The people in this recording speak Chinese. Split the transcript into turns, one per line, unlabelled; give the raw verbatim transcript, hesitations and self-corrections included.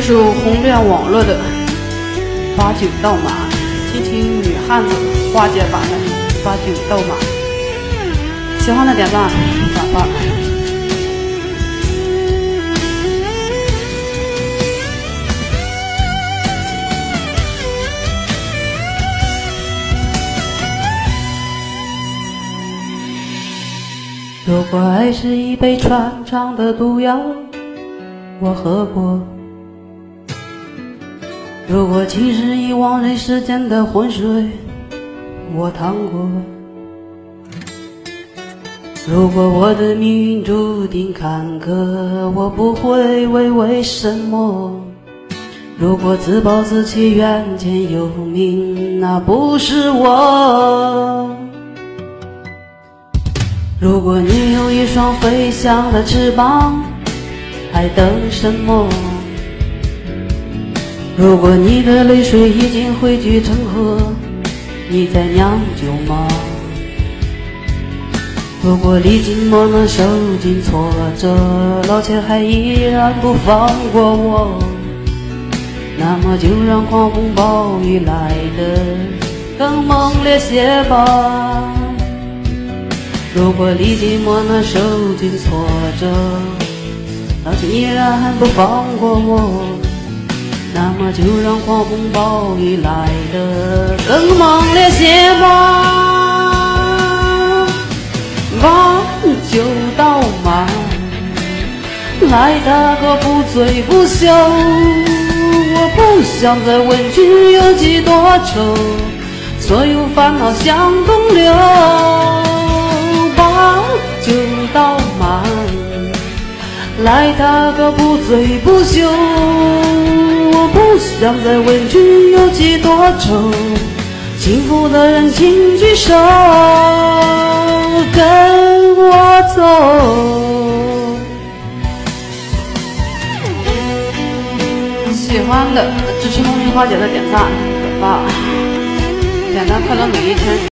首红遍网络的把酒倒满，听听女汉子花姐版的把酒倒满。喜欢的点赞转发。如果爱是一杯穿肠的毒药，我喝过；如果情是一汪人世间的浑水，我趟过；如果我的命运注定坎坷，我不会为为什么；如果自暴自弃怨天尤命，那不是我。如果你有一双飞翔的翅膀，还等什么？如果你的泪水已经汇聚成河，你在酿酒吗？如果历经磨难受尽挫折，老天还依然不放过我，那么就让狂风暴雨来得更猛烈些吧。如果历经磨难受尽挫折，老天依然不放过我，那么就让狂风暴雨来得更猛烈些吧。把酒倒满，来大哥不醉不休，我不想再问君有几多愁，所有烦恼向东流。把酒倒满，来大哥不醉不休，我不想再问君有几多愁，幸福的人请举手跟我走。喜欢的支持梦玲花姐的点赞转发，简单快乐每一天。